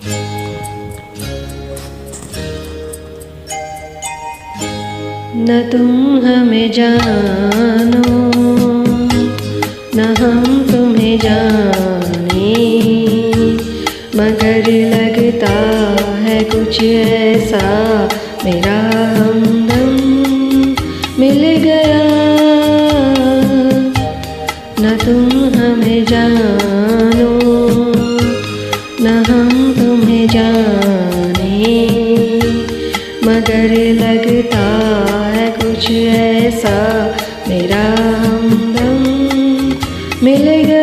न तुम हमें जानो न हम तुम्हें जाने, मगर लगता है कुछ ऐसा मेरा हमदम मिल गया। न तुम हमें जानो न हम तुम्हें जाने, मगर लगता है कुछ ऐसा मेरा हमदम मिल गया।